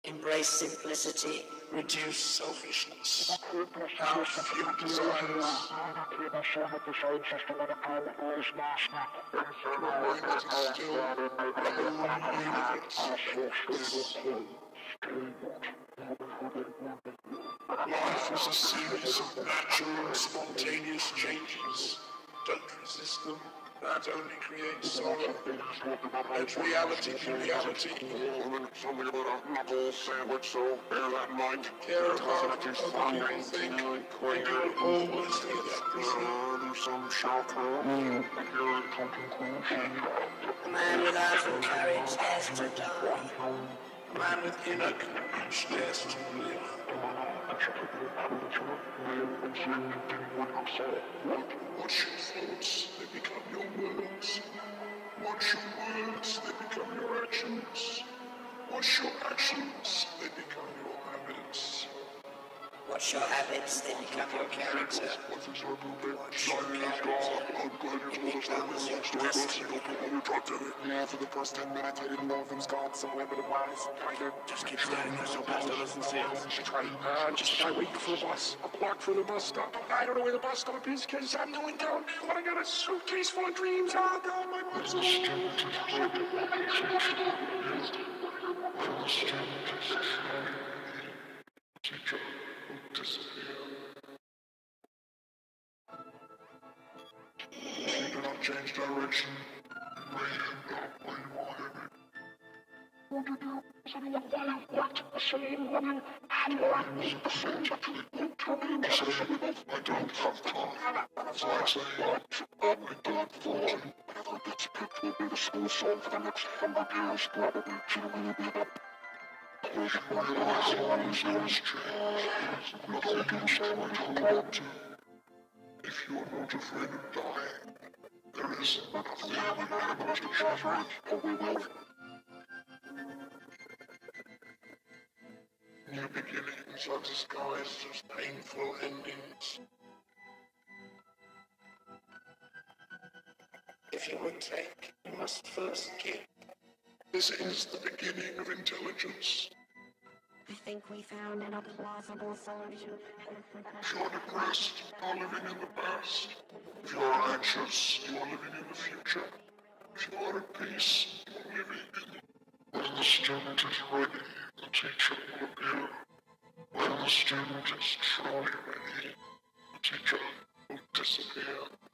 Embrace simplicity, reduce selfishness, have few desires. Still life is a series of natural and spontaneous changes. Don't resist them. That only creates sorrow. Let reality be reality. Something about a knuckle sandwich, so bear that in mind. Care about other people think, and you will always hear that reason. There's some shelter. Here it comes. A man without a courage dares to die. A man with inner courage dares to live. Watch your thoughts, they become your words. Watch your words, they become your actions. Watch your actions, they become your habits. Watch your habits, they become your character. Watch your character, it becomes your destiny. Yeah, for the first 10 minutes I didn't know if it was God somewhere, but it was. Just keep standing there so fast it doesn't see us. Just a guy waiting for a bus. A block for the bus stop. I don't know where the bus stop is because I'm going down. But I got a suitcase full of dreams. Oh God, my bus do not change direction. End up where you are headed. What to do? Someone what? The same woman and what? The same actually won't tell me the same. I don't have time. So I say, oh my God, Lord. Whatever gets picked will be the school song for the next 100 years. Probably chilling will be up. Closing my eyes, all is there is change. Nothing else to hold on to. If you are not afraid of dying, there is nothing we can do to change it, or we will. New beginnings are disguised as painful endings. If you would take, you must first give. This is the beginning of intelligence. I think we found an plausible solution. If you're depressed, you're living in the past. If you're anxious, you are living in the future. If you are at peace, you are living in the... When the student is ready, the teacher will appear. When the student is truly ready, the teacher will disappear.